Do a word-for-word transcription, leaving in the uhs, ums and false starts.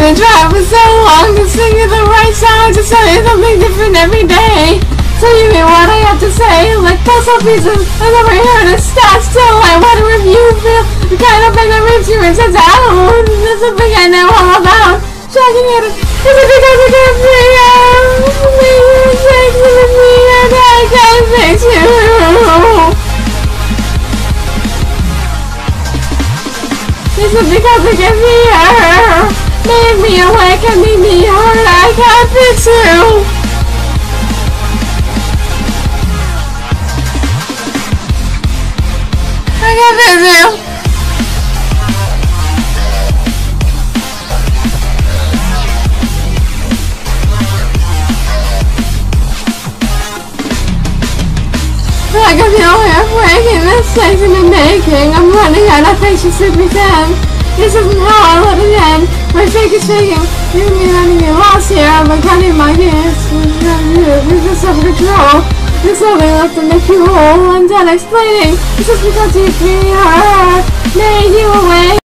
gonna try for so long to sing you the right song, to tell you something different every day. Tell you me what I have to say, like puzzle pieces. I've never heard it stop still. I wonder if you feel the kind of thing that rips you inside out. There's something I know all about. Shocking it. Is it because I can't free out? Maybe you're sick with me and I can't fix you. Is it because I can't be her? Make me awake and make me hurt. I can't fix you. I can't fix you. I can feel her breaking, this place in the making. I'm running out of patience to pretend. This isn't how I let it end. My fake is faking. You're me running me lost here. I'm counting my years. This is self-control. There's something left to make you whole. I'm done explaining. This is because you free her. Made you away.